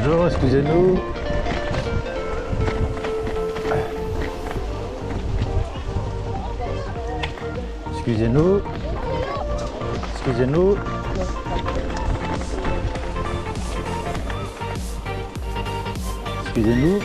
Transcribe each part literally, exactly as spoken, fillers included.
Bonjour, excusez-nous. Excusez-nous. Excusez-nous. Excusez-nous.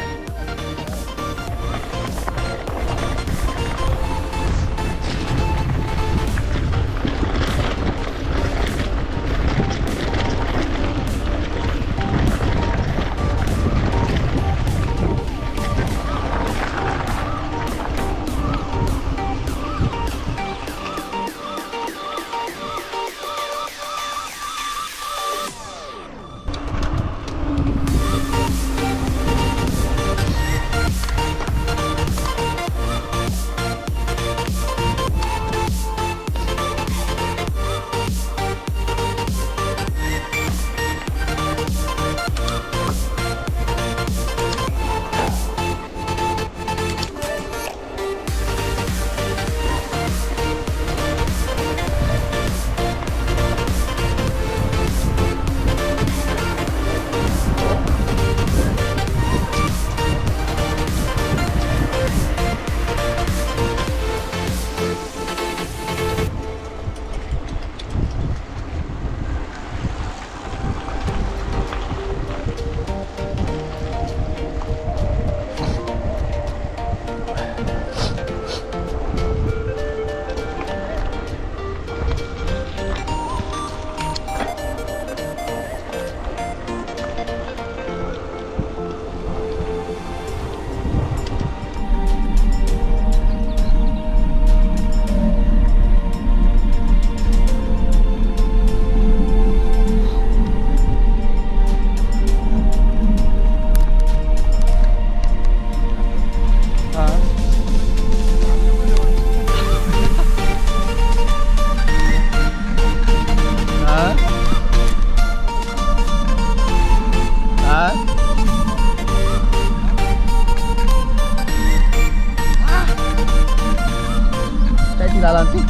Nanti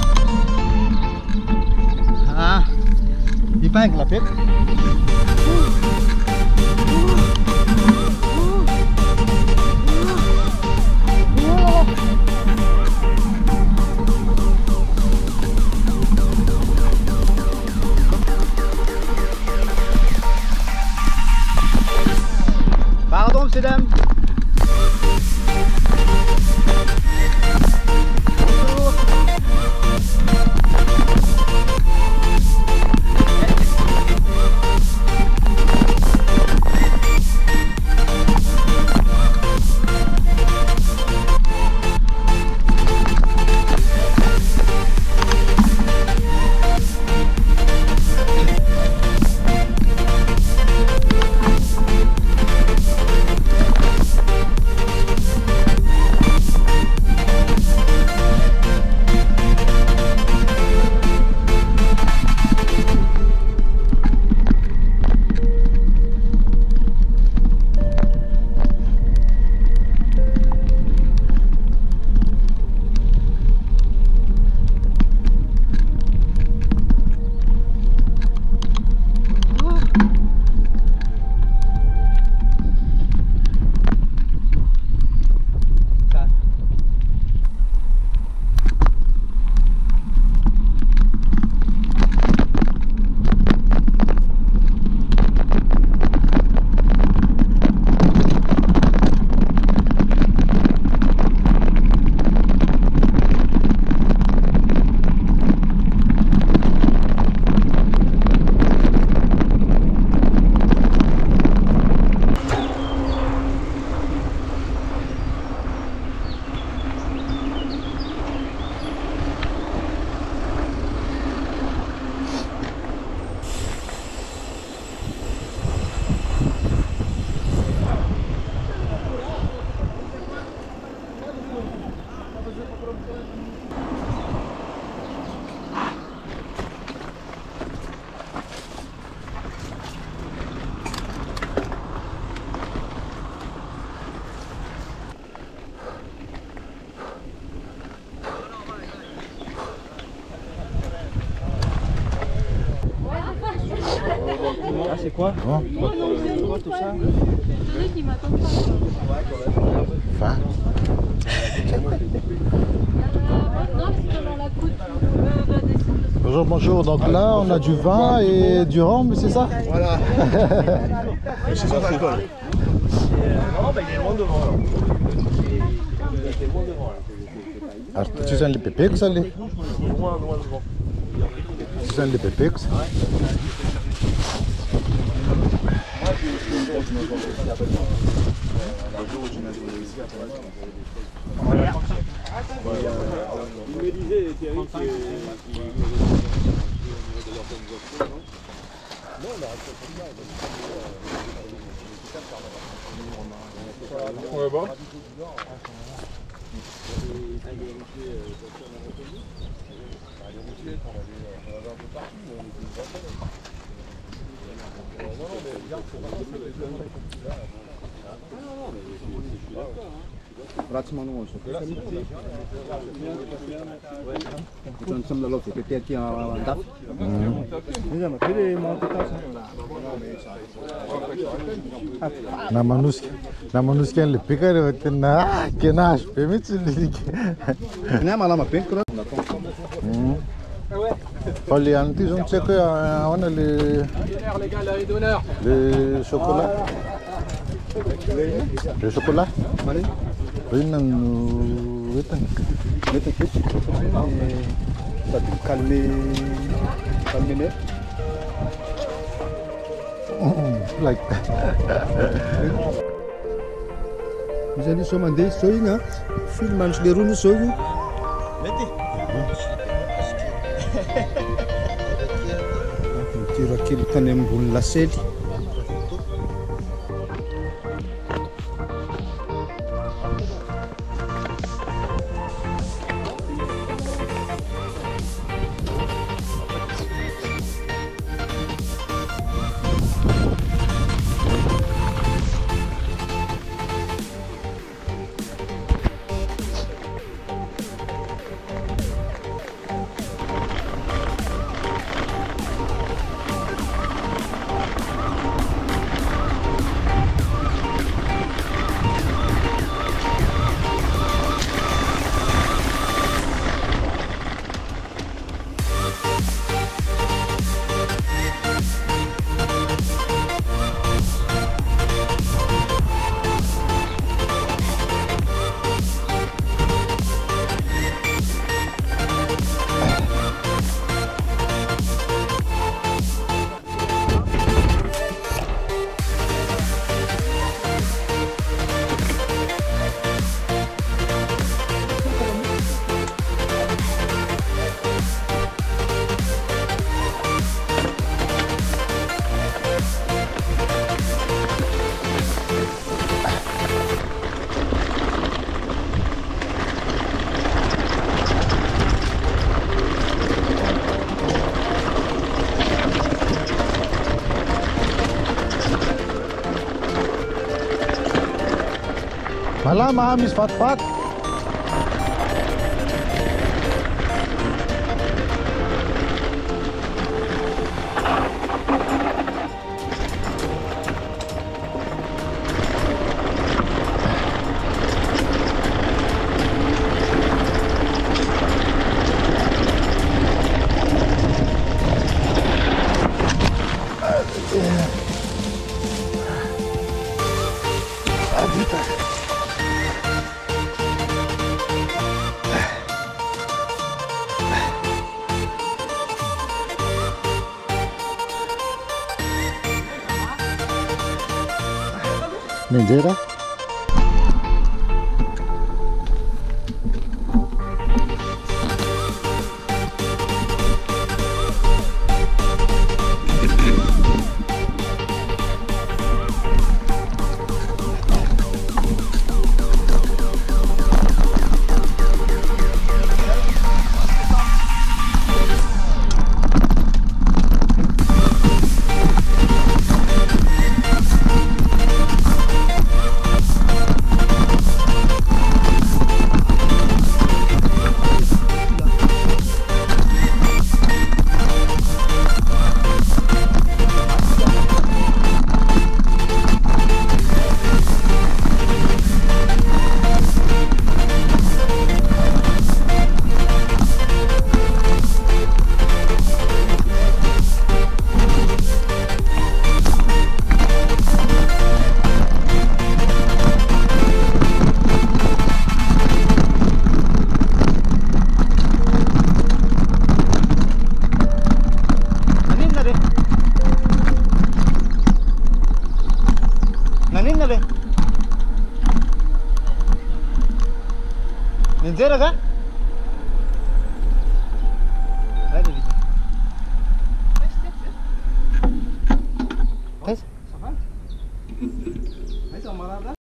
ah di pa yang lapit pardon monsieur dame. Ah, c'est quoi? Bon. quoi tout ça? Vin. Bonjour, bonjour. Donc là, on a du vin et du rhum, c'est ça? Voilà. C'est sans alcool. Non, bah il est loin devant. Alors, tu sens les pépés, ça, les? Loin, loin devant. Tu sens les pépés, ça? Il me disait, Thierry, que... Ouais, bon. Pratiquement non, je sais. Nous sommes dans l'autre, c'était qui en date. Déjà, ma fille est montée Na manuski, na manuski le picare te na que nas, permite lhe. Não, mas lá mas bem claro. Olha, antes on sait que on a les les chocolats. Le chocolat. Mari. Oui, non, oui, non. Mais t'inquiète, ça te calmer, calmer. Like. Mas ele só mandei sonho, né? Filho, mas de ruim sonho. Tiro aquele tanem bulla sede. Malah mahamis fat-fat. Ninjera. Vincere ka? Hadi bir. Kaç? Neyse Marada.